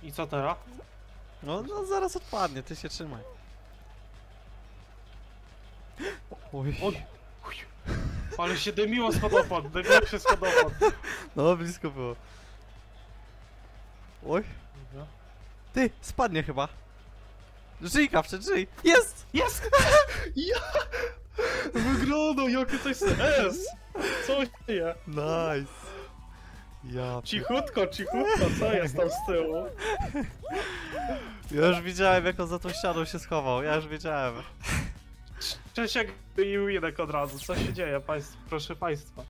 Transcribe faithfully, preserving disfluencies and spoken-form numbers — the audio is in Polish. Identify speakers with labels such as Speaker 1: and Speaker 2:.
Speaker 1: I co teraz?
Speaker 2: No, no zaraz odpadnie, ty się trzymaj. Oj.
Speaker 1: Oj. Uj. Ale się dymiło spadopad, dymiło się spadopad.
Speaker 2: No, blisko było. Oj.
Speaker 1: Dobra.
Speaker 2: Ty, spadnie chyba. Żyj, kawcze, żyj! Jest!
Speaker 1: Jest! Ja! Wyglądał, jakie to jest S! Co się dzieje?
Speaker 2: Nice. Ja...
Speaker 1: Cichutko, cichutko, co jest tam z tyłu?
Speaker 2: Ja już widziałem, jak on za tą ścianą się schował, ja już wiedziałem.
Speaker 1: Czesiek i Winek od razu, co się dzieje, państw, proszę państwa?